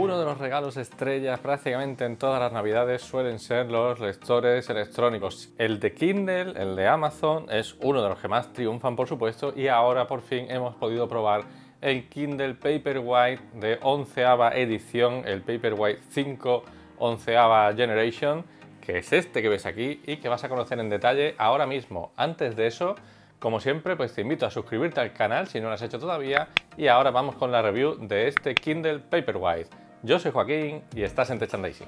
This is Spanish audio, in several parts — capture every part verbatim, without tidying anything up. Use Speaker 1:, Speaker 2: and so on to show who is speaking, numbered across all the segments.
Speaker 1: Uno de los regalos estrellas prácticamente en todas las navidades suelen ser los lectores electrónicos. El de Kindle, el de Amazon, es uno de los que más triunfan, por supuesto, y ahora por fin hemos podido probar el Kindle Paperwhite de onceava edición, el Paperwhite cinco onceava Generation, que es este que ves aquí y que vas a conocer en detalle ahora mismo. Antes de eso, como siempre, pues te invito a suscribirte al canal si no lo has hecho todavía, y ahora vamos con la review de este Kindle Paperwhite. Yo soy Joaquín y estás en Techandising.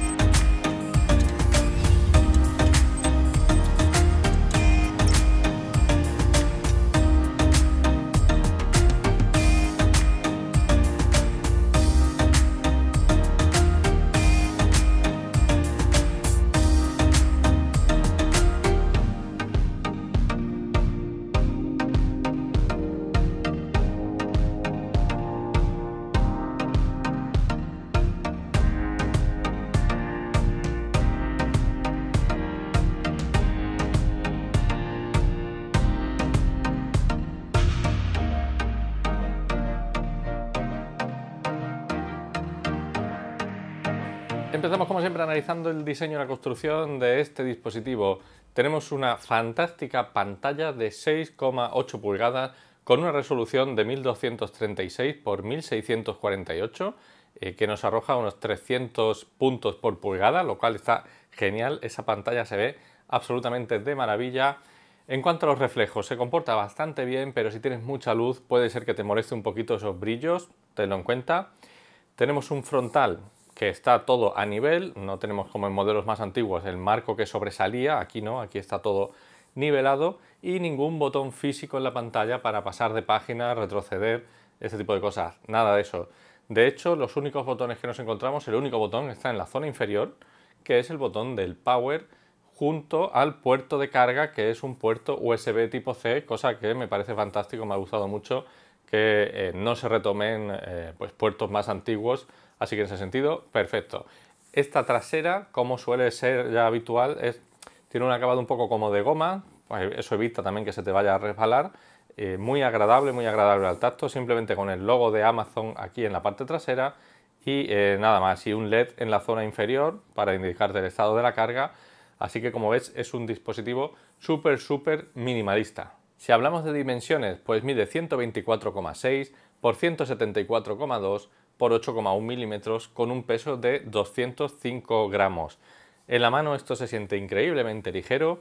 Speaker 1: Empezamos como siempre analizando el diseño y la construcción de este dispositivo. Tenemos una fantástica pantalla de seis coma ocho pulgadas con una resolución de mil doscientos treinta y seis por mil seiscientos cuarenta y ocho eh, que nos arroja unos trescientos puntos por pulgada, lo cual está genial. Esa pantalla se ve absolutamente de maravilla. En cuanto a los reflejos, se comporta bastante bien, pero si tienes mucha luz puede ser que te moleste un poquito esos brillos, tenlo en cuenta. Tenemos un frontal que está todo a nivel, no tenemos como en modelos más antiguos el marco que sobresalía, aquí no, aquí está todo nivelado, y ningún botón físico en la pantalla para pasar de página, retroceder, ese tipo de cosas, nada de eso. De hecho, los únicos botones que nos encontramos, el único botón está en la zona inferior, que es el botón del Power, junto al puerto de carga, que es un puerto U S B tipo C, cosa que me parece fantástico, me ha gustado mucho que eh, no se retomen eh, pues, puertos más antiguos, así que en ese sentido, perfecto. Esta trasera, como suele ser ya habitual, es, tiene un acabado un poco como de goma, pues eso evita también que se te vaya a resbalar, eh, muy agradable, muy agradable al tacto, simplemente con el logo de Amazon aquí en la parte trasera y eh, nada más, y un L E D en la zona inferior para indicarte el estado de la carga, así que como ves es un dispositivo súper, súper minimalista. Si hablamos de dimensiones, pues mide ciento veinticuatro coma seis por ciento setenta y cuatro coma dos por ocho coma uno milímetros con un peso de doscientos cinco gramos. En la mano esto se siente increíblemente ligero.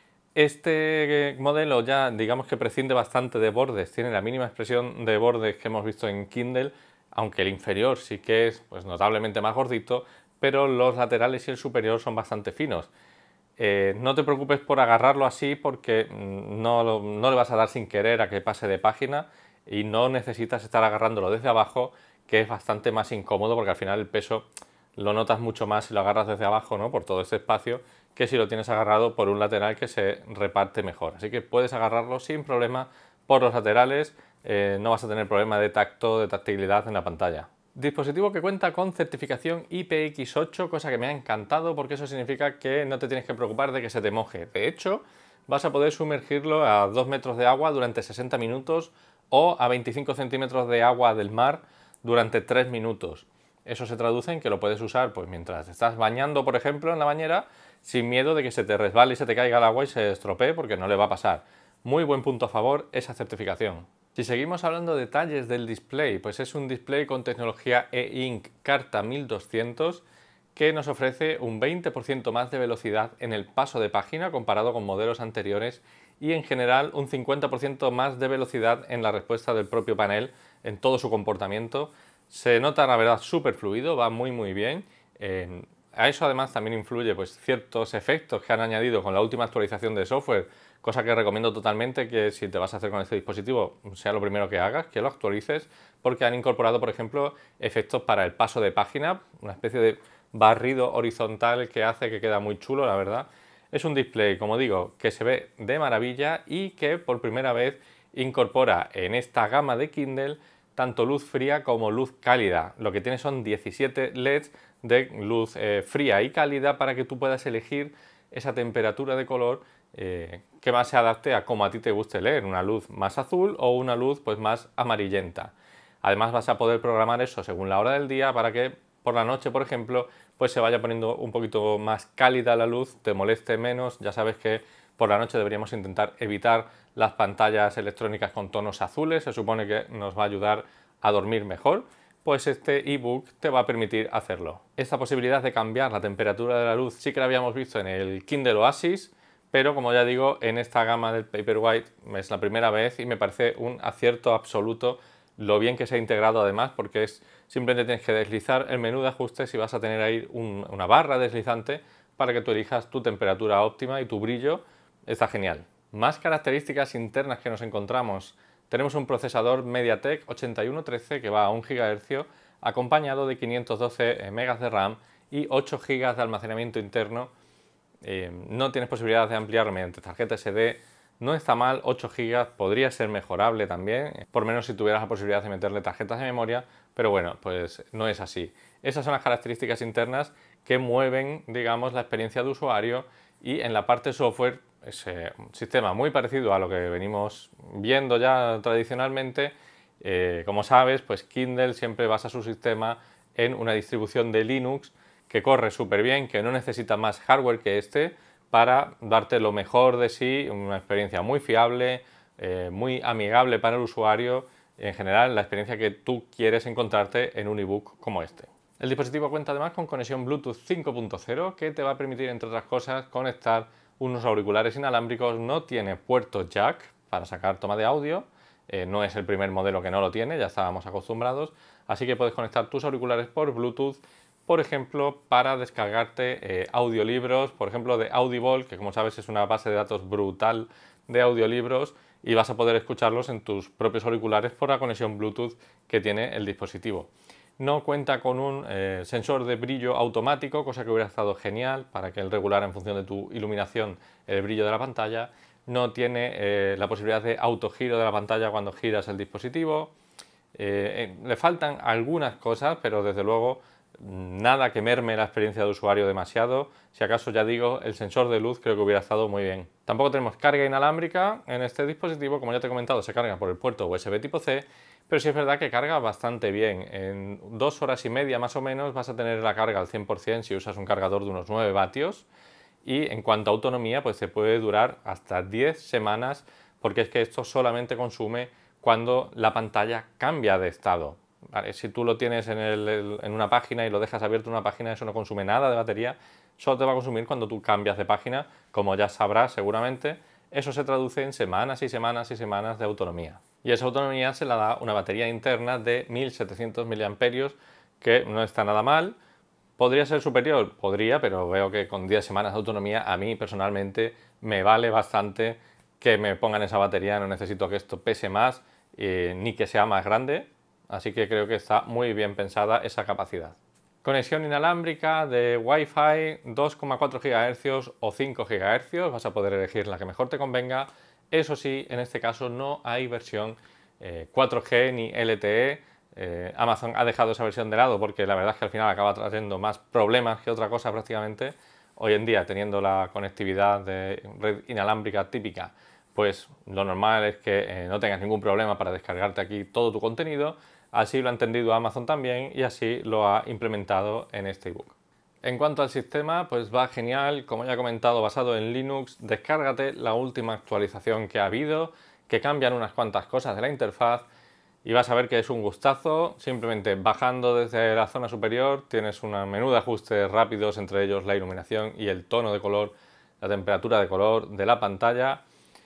Speaker 1: Este modelo ya digamos que prescinde bastante de bordes, tiene la mínima expresión de bordes que hemos visto en Kindle, aunque el inferior sí que es pues, notablemente más gordito, pero los laterales y el superior son bastante finos. Eh, no te preocupes por agarrarlo así porque no, no le vas a dar sin querer a que pase de página y no necesitas estar agarrándolo desde abajo, que es bastante más incómodo porque al final el peso lo notas mucho más si lo agarras desde abajo, ¿no? Por todo este espacio, que si lo tienes agarrado por un lateral que se reparte mejor. Así que puedes agarrarlo sin problema por los laterales, eh, no vas a tener problema de tacto, de tactilidad en la pantalla. Dispositivo que cuenta con certificación I P X ocho, cosa que me ha encantado porque eso significa que no te tienes que preocupar de que se te moje. De hecho, vas a poder sumergirlo a dos metros de agua durante sesenta minutos o a veinticinco centímetros de agua del mar durante tres minutos. Eso se traduce en que lo puedes usar pues, mientras estás bañando, por ejemplo, en la bañera, sin miedo de que se te resbale y se te caiga el agua y se estropee, porque no le va a pasar. Muy buen punto a favor esa certificación. Si seguimos hablando de detalles del display, pues es un display con tecnología E-Ink Carta mil doscientos que nos ofrece un veinte por ciento más de velocidad en el paso de página comparado con modelos anteriores y en general un cincuenta por ciento más de velocidad en la respuesta del propio panel en todo su comportamiento. Se nota la verdad súper fluido, va muy muy bien. Eh, a eso además también influye pues, ciertos efectos que han añadido con la última actualización de software, cosa que recomiendo totalmente que si te vas a hacer con este dispositivo sea lo primero que hagas, que lo actualices, porque han incorporado, por ejemplo, efectos para el paso de página, una especie de barrido horizontal que hace que queda muy chulo, la verdad. Es un display, como digo, que se ve de maravilla y que por primera vez incorpora en esta gama de Kindle tanto luz fría como luz cálida. Lo que tiene son diecisiete L E Ds de luz eh, fría y cálida para que tú puedas elegir esa temperatura de color eh, que más se adapte a cómo a ti te guste leer, una luz más azul o una luz pues más amarillenta. Además vas a poder programar eso según la hora del día para que por la noche, por ejemplo, pues se vaya poniendo un poquito más cálida la luz, te moleste menos. Ya sabes que por la noche deberíamos intentar evitar las pantallas electrónicas con tonos azules, se supone que nos va a ayudar a dormir mejor. Pues este ebook te va a permitir hacerlo. Esta posibilidad de cambiar la temperatura de la luz sí que la habíamos visto en el Kindle Oasis, pero como ya digo, en esta gama del Paperwhite es la primera vez y me parece un acierto absoluto lo bien que se ha integrado, además, porque es simplemente tienes que deslizar el menú de ajustes y vas a tener ahí un, una barra deslizante para que tú elijas tu temperatura óptima y tu brillo. Está genial. Más características internas que nos encontramos. Tenemos un procesador MediaTek ochenta y uno trece que va a un gigahercio, acompañado de quinientos doce megas de RAM y ocho gigas de almacenamiento interno. Eh, no tienes posibilidad de ampliarlo mediante tarjeta ese de. No está mal, ocho gigas, podría ser mejorable también, por menos si tuvieras la posibilidad de meterle tarjetas de memoria, pero bueno, pues no es así. Esas son las características internas que mueven, digamos, la experiencia de usuario, y en la parte software es eh, un sistema muy parecido a lo que venimos viendo ya tradicionalmente. Eh, como sabes, pues Kindle siempre basa su sistema en una distribución de Linux que corre súper bien, que no necesita más hardware que este, para darte lo mejor de sí, una experiencia muy fiable, eh, muy amigable para el usuario, en general la experiencia que tú quieres encontrarte en un ebook como este. El dispositivo cuenta además con conexión Bluetooth cinco punto cero que te va a permitir, entre otras cosas, conectar unos auriculares inalámbricos. No tiene puerto jack para sacar toma de audio, eh, no es el primer modelo que no lo tiene, ya estábamos acostumbrados, así que puedes conectar tus auriculares por Bluetooth, por ejemplo, para descargarte eh, audiolibros, por ejemplo, de Audible, que como sabes es una base de datos brutal de audiolibros, y vas a poder escucharlos en tus propios auriculares por la conexión Bluetooth que tiene el dispositivo. No cuenta con un eh, sensor de brillo automático, cosa que hubiera estado genial para que él regulara en función de tu iluminación el brillo de la pantalla. No tiene eh, la posibilidad de autogiro de la pantalla cuando giras el dispositivo. Eh, eh, le faltan algunas cosas, pero desde luego nada que merme la experiencia de usuario demasiado. Si acaso, ya digo, el sensor de luz creo que hubiera estado muy bien. Tampoco tenemos carga inalámbrica en este dispositivo, como ya te he comentado, se carga por el puerto U S B tipo C, pero sí es verdad que carga bastante bien. En dos horas y media más o menos vas a tener la carga al cien por cien si usas un cargador de unos nueve vatios, y en cuanto a autonomía pues te puede durar hasta diez semanas, porque es que esto solamente consume cuando la pantalla cambia de estado. Vale, si tú lo tienes en, el, en una página y lo dejas abierto en una página, eso no consume nada de batería, solo te va a consumir cuando tú cambias de página, como ya sabrás seguramente. Eso se traduce en semanas y semanas y semanas de autonomía. Y esa autonomía se la da una batería interna de mil setecientos miliamperios hora, que no está nada mal. ¿Podría ser superior? Podría, pero veo que con diez semanas de autonomía a mí personalmente me vale bastante que me pongan esa batería. No necesito que esto pese más eh, ni que sea más grande. Así que creo que está muy bien pensada esa capacidad. Conexión inalámbrica de Wi-Fi dos coma cuatro gigahercios o cinco gigahercios, vas a poder elegir la que mejor te convenga. Eso sí, en este caso no hay versión eh, cuatro G ni L T E. Eh, Amazon ha dejado esa versión de lado porque la verdad es que al final acaba trayendo más problemas que otra cosa prácticamente. Hoy en día, teniendo la conectividad de red inalámbrica típica, pues lo normal es que eh, no tengas ningún problema para descargarte aquí todo tu contenido. Así lo ha entendido Amazon también y así lo ha implementado en este ebook. En cuanto al sistema, pues va genial, como ya he comentado, basado en Linux. Descárgate la última actualización que ha habido, que cambian unas cuantas cosas de la interfaz, y vas a ver que es un gustazo. Simplemente bajando desde la zona superior tienes un menú de ajustes rápidos, entre ellos la iluminación y el tono de color, la temperatura de color de la pantalla.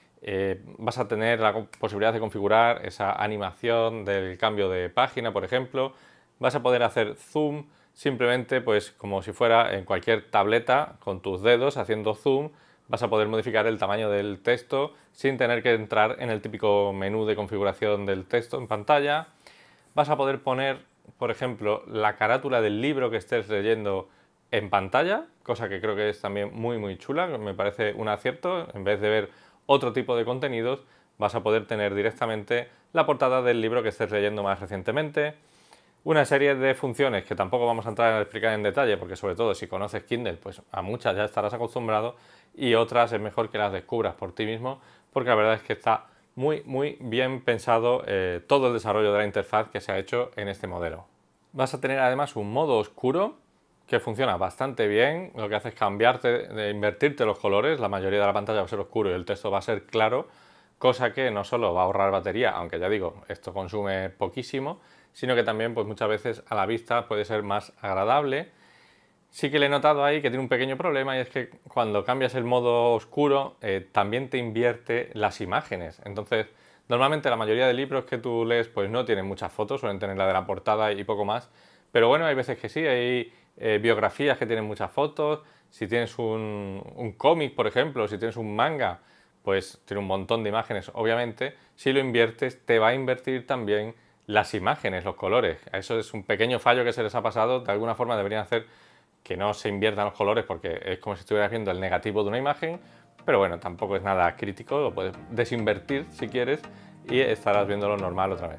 Speaker 1: Eh, vas a tener la posibilidad de configurar esa animación del cambio de página, por ejemplo. Vas a poder hacer zoom simplemente pues como si fuera en cualquier tableta, con tus dedos haciendo zoom. Vas a poder modificar el tamaño del texto sin tener que entrar en el típico menú de configuración del texto en pantalla. Vas a poder poner, por ejemplo, la carátula del libro que estés leyendo en pantalla, cosa que creo que es también muy muy chula, me parece un acierto. En vez de ver otro tipo de contenidos, vas a poder tener directamente la portada del libro que estés leyendo más recientemente. Una serie de funciones que tampoco vamos a entrar a explicar en detalle, porque sobre todo si conoces Kindle, pues a muchas ya estarás acostumbrado, y otras es mejor que las descubras por ti mismo, porque la verdad es que está muy muy bien pensado eh, todo el desarrollo de la interfaz que se ha hecho en este modelo. Vas a tener además un modo oscuro que funciona bastante bien. Lo que hace es cambiarte, de invertirte los colores. La mayoría de la pantalla va a ser oscuro y el texto va a ser claro, cosa que no solo va a ahorrar batería, aunque ya digo, esto consume poquísimo, sino que también pues muchas veces a la vista puede ser más agradable. Sí que le he notado ahí que tiene un pequeño problema, y es que cuando cambias el modo oscuro eh, también te invierte las imágenes. Entonces, normalmente la mayoría de libros que tú lees pues no tienen muchas fotos, suelen tener la de la portada y poco más. Pero bueno, hay veces que sí, hay eh, biografías que tienen muchas fotos. Si tienes un, un cómic, por ejemplo, si tienes un manga, pues tiene un montón de imágenes, obviamente. Si lo inviertes, te va a invertir también las imágenes, los colores. Eso es un pequeño fallo que se les ha pasado. De alguna forma deberían hacer que no se inviertan los colores, porque es como si estuvieras viendo el negativo de una imagen, pero bueno, tampoco es nada crítico, lo puedes desinvertir si quieres y estarás viéndolo normal otra vez.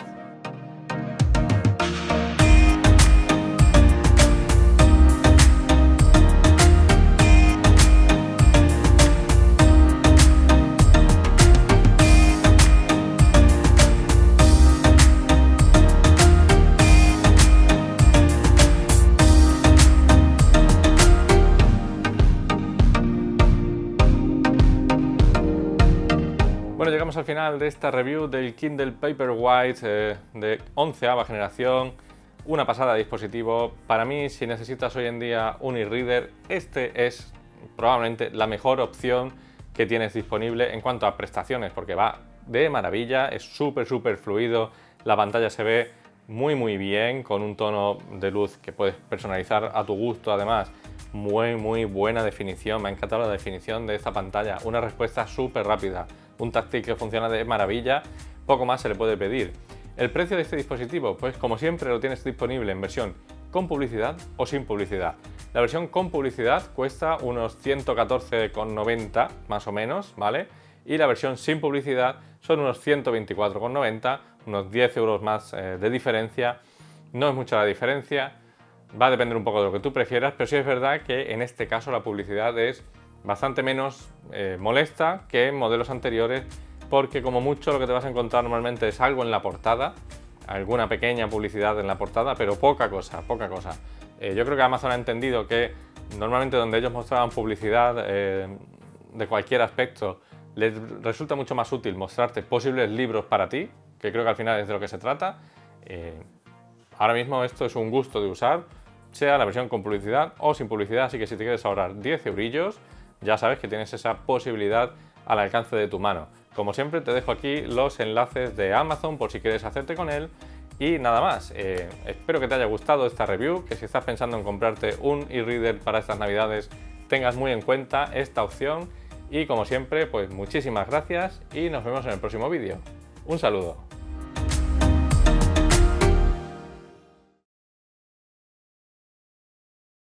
Speaker 1: Bueno, llegamos al final de esta review del Kindle Paperwhite eh, de onceava generación. Una pasada de dispositivo. Para mí, si necesitas hoy en día un e-reader, este es probablemente la mejor opción que tienes disponible en cuanto a prestaciones, porque va de maravilla, es súper súper fluido, la pantalla se ve muy muy bien, con un tono de luz que puedes personalizar a tu gusto. Además, muy muy buena definición, me ha encantado la definición de esta pantalla, una respuesta súper rápida, un táctil que funciona de maravilla, poco más se le puede pedir. El precio de este dispositivo, pues como siempre lo tienes disponible en versión con publicidad o sin publicidad. La versión con publicidad cuesta unos ciento catorce con noventa más o menos, ¿vale? Y la versión sin publicidad son unos ciento veinticuatro con noventa, unos diez euros más eh, de diferencia. No es mucha la diferencia, va a depender un poco de lo que tú prefieras, pero sí es verdad que en este caso la publicidad es bastante menos eh, molesta que en modelos anteriores, porque como mucho lo que te vas a encontrar normalmente es algo en la portada, alguna pequeña publicidad en la portada, pero poca cosa, poca cosa. Eh, yo creo que Amazon ha entendido que normalmente donde ellos mostraban publicidad eh, de cualquier aspecto, les resulta mucho más útil mostrarte posibles libros para ti, que creo que al final es de lo que se trata. Eh, ahora mismo esto es un gusto de usar, sea la versión con publicidad o sin publicidad, así que si te quieres ahorrar diez eurillos, ya sabes que tienes esa posibilidad al alcance de tu mano. Como siempre, te dejo aquí los enlaces de Amazon por si quieres hacerte con él. Y nada más, eh, espero que te haya gustado esta review, que si estás pensando en comprarte un e-reader para estas navidades, tengas muy en cuenta esta opción. Y como siempre, pues muchísimas gracias y nos vemos en el próximo vídeo. Un saludo.